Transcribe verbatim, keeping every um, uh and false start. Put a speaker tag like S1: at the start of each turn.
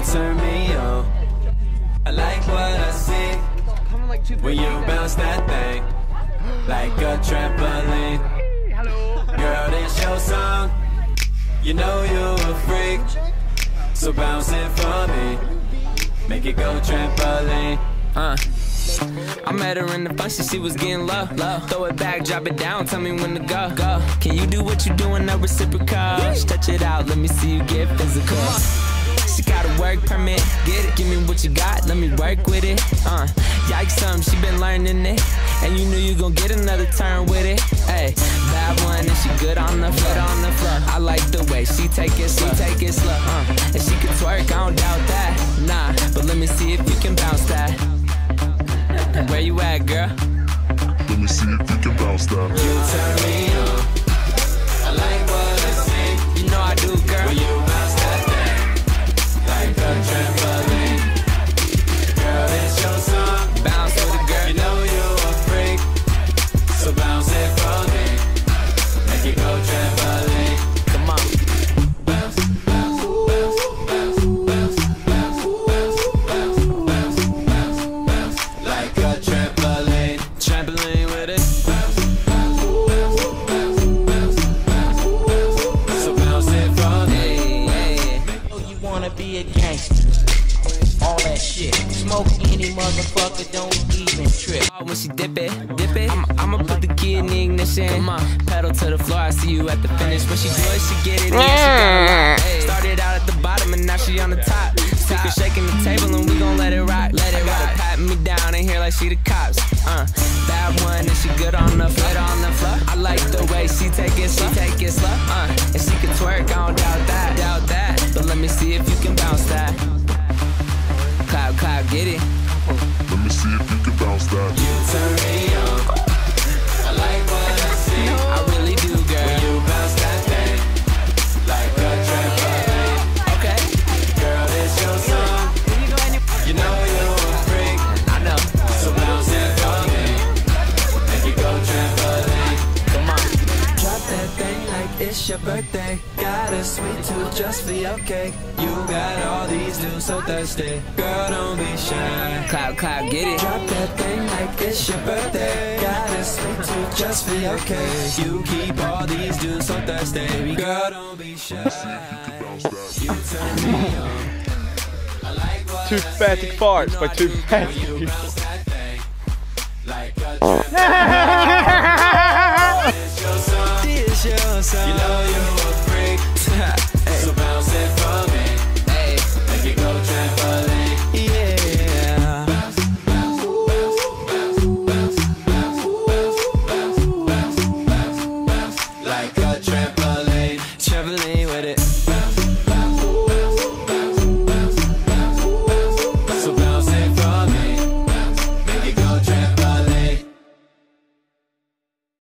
S1: turn me on. I like what I see when you bounce that thing like a trampoline. Girl, this your song. You know you a freak, so bounce it for me. Make it go trampoline. Uh. I met her in the function, she was getting low, low. Throw it back, drop it down, tell me when to go, go. Can you do what you doing, no reciprocal? Stretch it out, let me see you get physical. She got a work permit, get it. Give me what you got, let me work with it. Uh, yikes, something, she been learning it. And you knew you gon' get another turn with it. Hey, bad one, and she good on the floor, on the floor. I like the way she take it slow, take it slow. Uh, and she can twerk, I don't doubt that. Nah, but let me see if you can bounce that. Where you at, girl?
S2: Let me see if you can bounce that.
S1: You turn me on. I like what I see.
S3: You know I do, girl.
S1: When you bounce that thing like a trampoline. Girl, it's your song.
S3: Bounce with it, girl.
S1: You know you a freak, so bounce it for me. Make it go trampoline.
S3: Come on.
S1: Bounce, bounce, bounce, bounce, bounce, bounce, bounce, bounce, bounce, bounce, bounce, like a trampoline.
S3: Trampoline with it.
S1: Bounce, bounce, bounce, bounce, bounce, bounce, bounce. So bounce it for me.
S3: Hey, hey.
S4: Oh, you wanna be a gangster? All that shit. Smoke any motherfucker, don't even trip.
S3: When she dip it, dip it, I'ma, I'ma put the key in the ignition. Come on, pedal to the floor, I see you at the finish. When she do it, she get it in, she got a lot. Started out at the bottom and now she on the top. Speaker shaking the table and we gon' let it rock. Let it rock. Patting me down in here like she the cops. Uh, bad one and she good on the floor, on the floor. I like the way she take it, she take it slow. Uh, and she can twerk, I don't doubt that, doubt that. But let me see if you can bounce that. Cloud, cloud, get it.
S2: Let me see if you can bounce that.
S1: You turn me on. I like what I see.
S3: I really do, girl.
S1: When you bounce that thing like a trampoline.
S3: Okay.
S1: Girl, it's your song. You know you a freak,
S3: I know.
S1: so bounce it for me. Make it go trampoline.
S3: Come on.
S1: Drop that thing like it's your birthday. Got a sweet tooth just for your cake. You got all these dudes so thirsty. Girl, don't be shy.
S3: Cloud, cloud, get it.
S1: Drop that thing like it's your birthday. Got a sweet tooth just for your cake. You keep all these dudes so thirsty. Baby girl, don't be shy. You turn me on. I like what
S5: Two
S1: I
S5: pathetic
S1: see.
S5: farts
S1: You know
S5: by
S1: I
S5: two
S1: do when
S5: pathetic
S1: you
S5: people.
S1: bounce that thing like a trampoline. It's your song. It's your song. You know you